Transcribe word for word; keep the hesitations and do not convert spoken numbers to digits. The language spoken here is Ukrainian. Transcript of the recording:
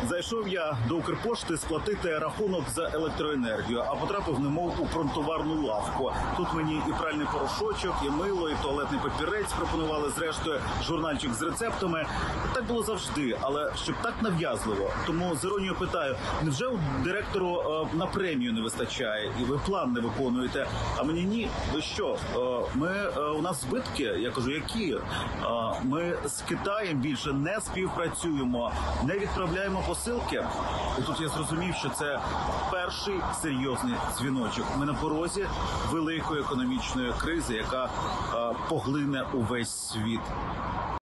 Зайшов я до Укрпошти сплатити рахунок за електроенергію, а потрапив немов у пронтоварну лавку. Тут мені і пральний порошочок, і мило, і туалетний папірець пропонували, зрештою, журнальчик з рецептами. Так було завжди, але щоб так нав'язливо. Тому з іронією питаю, невже у директору е, на премію не вистачає, і ви план не виконуєте? А мені ні. Ви що? Е, ми, е, у нас збитки? Я кажу, які? Е, ми з Китаєм більше не співпрацюємо, не відправляємо посилки. І тут я зрозумів, що це перший серйозний дзвіночок. Ми на порозі великої економічної кризи, яка е, поглине увесь світ.